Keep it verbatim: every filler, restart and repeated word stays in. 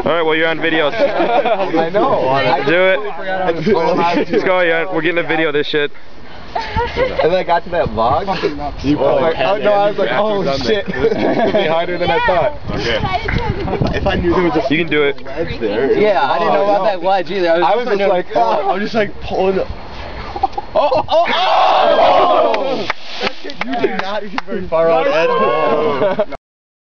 Alright, well, you're on video. I know. Do it. Let's go, yeah. We're getting a video of this shit. And then I got to that vlog. You oh, like, oh, no, I was like, oh shit. This could be harder than I thought. Okay. If I knew there was a you can do it. ledge there. Yeah, I didn't know about that ledge either. I was, I was just like, oh, I was just like pulling it. Oh, oh, oh! You did not get very far on edge.